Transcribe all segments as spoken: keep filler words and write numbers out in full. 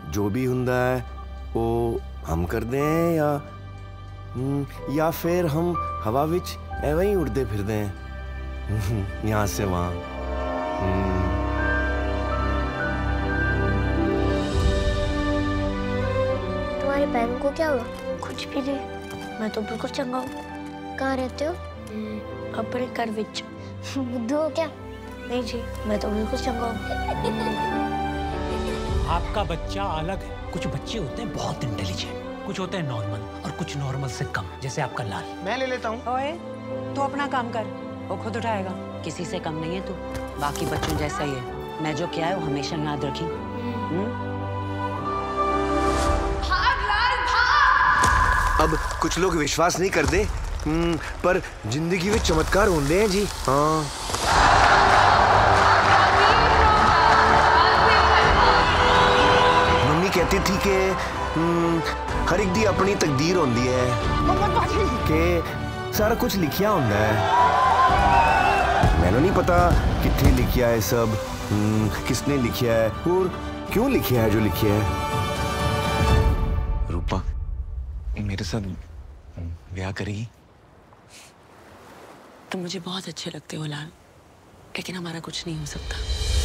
जो भी हुंदा है वो हम कर दें या या फिर हम हवा विच एवं ही उड़ते फिरते हैं यहाँ से वहाँ। तुम्हारे पैरों को क्या हुआ? कुछ भी नहीं, मैं तो बिल्कुल चंगा हूँ। कहाँ रहते हो? अपने घर विच। बुद्धू हो क्या? नहीं जी, मैं तो बिल्कुल चंगा हूँ। आपका बच्चा अलग है। कुछ बच्चे होते हैं बहुत इंटेलिजेंट, कुछ होते हैं नॉर्मल और कुछ नॉर्मल से कम, जैसे आपका लाल। मैं ले लेता हूँ। ओए, तू अपना काम कर, वो खुद उठाएगा। किसी से कम नहीं है तू, बाकी बच्चों जैसा ही है। मैं जो किया है वो हमेशा याद रखी। भाग लाल भाग। अब कुछ लोग विश्वास नहीं करते, पर जिंदगी में चमत्कार होते हैं जी। हाँ। मम्मी कहती थी कि हर एक दी अपनी तकदीर होती है, कि सारा कुछ लिखिया होता है। मैंने नहीं पता कितने लिखिया है सब, किसने लिखिया है और क्यों लिखिया है जो लिखिया है। रूपा मेरे साथ ब्याह करेगी? तुम मुझे बहुत अच्छे लगते हो लाल, लेकिन हमारा कुछ नहीं हो सकता।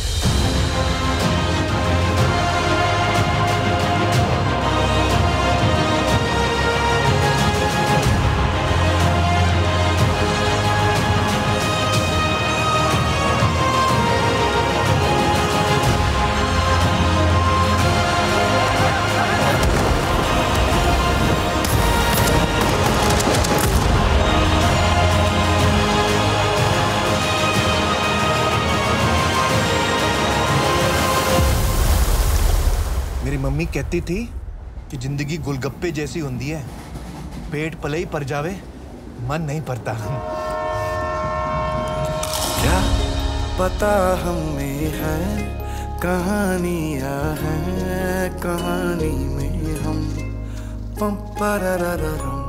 मेरी मम्मी कहती थी कि जिंदगी गोलगप्पे जैसी होती है, पेट पले ही पर जावे मन नहीं पड़ता। क्या पता हमें है कहानियां हैं, कहानी में हम पम पररररम